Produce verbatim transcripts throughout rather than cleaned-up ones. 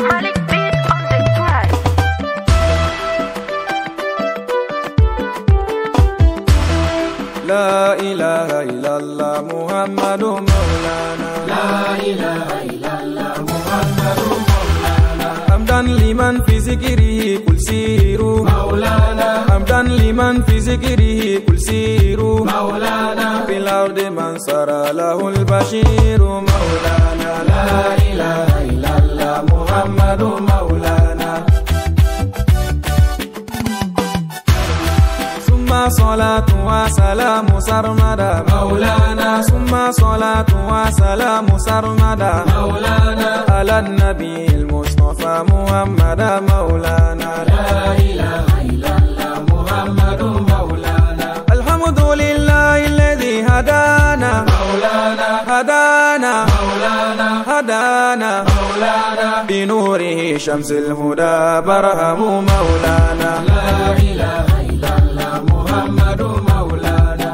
Malik beat on the track. لا إله إلا الله محمد مولانا. لا إله إلا الله محمد مولانا. حمدا لمن في ذكره كل سيروا مولانا. حمدا لمن في ذكره كل سيروا مولانا. في الأرض من سار له البشير مولانا. لا إله إلا الله محمد مولانا. ثم صلاة وسلام سرمدا مولانا. ثم صلاة وسلام سرمدا مولانا. على النبي المصطفى محمد مولانا. لا إله إلا الله محمد مولانا. الحمد لله الذي هدانا مولانا. هدانا مولانا. هدانا مولانا. بنوره شمس الهدى برهم مولانا. لا إله إلا الله محمد مولانا.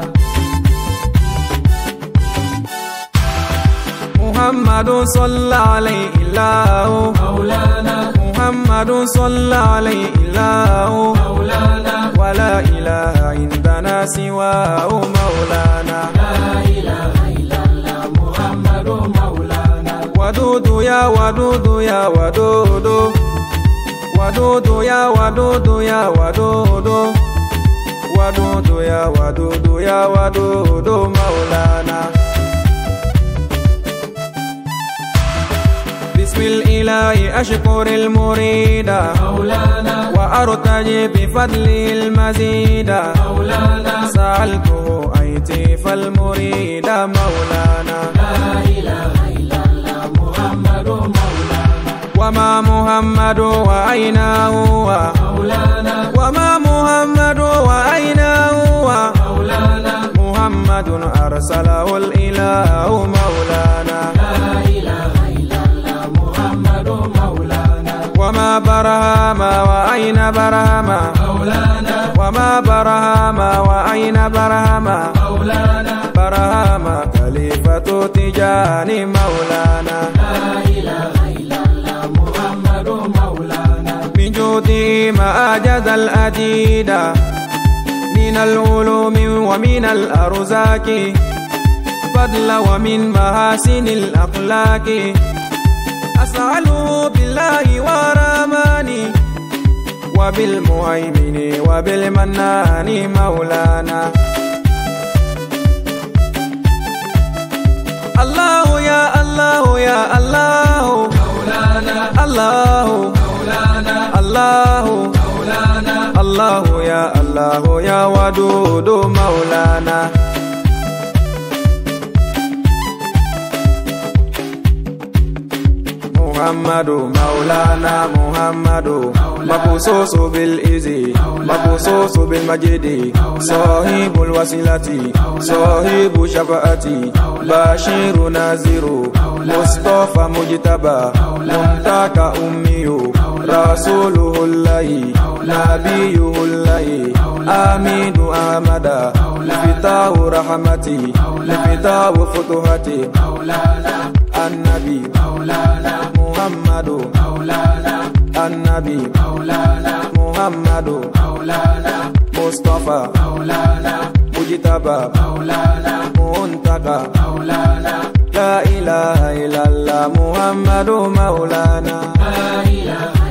محمد صلى عليه الله مولانا. محمد صلى عليه الله مولانا. ولا إله عندنا سواه مولانا. لا إله إلا الله محمد مولانا. ودود يا ودود يا ودود ودود يا ودود يا ودود ودود يا ودود يا ودود مولانا. بسم الإله أشكر المريد مولانا. وأرتجي بفضله المزيد مولانا. سألته أيتيف المريد مولانا. لا إله إلا الله محمد مولانا. وما محمد وأين هو مولانا. وما محمد وأين هو مولانا. محمد أرسله الإله مولانا. لا إله إلا الله محمد مولانا. وما برهام وأين برهام مولانا. وما برهام وأين برهام مولانا. برهام خليفة تجاني مولانا. لا إله إلا الله محمد مولانا. من جودي ما أجاز الأديد من العلوم ومن الأرزاق فضل ومن محاسن الأخلاق أسأله بالله ورحماني وبالمهيمن وبالمنان مولانا. الله يا الله يا الله مولانا. الله مولانا. الله مولانا. الله يا الله يا ودود مولانا. محمد مولانا محمد مبسوس بالإزي مبسوس بالمجد صاحب الوسيلة صاحب شفاعتي بشير نازر مصطفى مجتبى ممتاك أمي رسوله الله نبيه الله آمين أحمد لفتاه رحمتي لفتاه فتوحتي النبي مولانا. محمد مولانا. النبي مولانا. محمد مولانا. مصطفى مولانا. مجتبى مولانا. منتقى مولانا. لا إله إلا الله محمد مولانا. لا إله